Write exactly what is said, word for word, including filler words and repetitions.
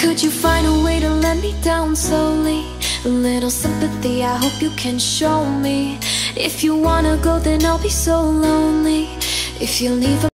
Could you find a way to let me down slowly? A little sympathy, I hope you can show me. If you wanna go, then I'll be so lonely. If you leave a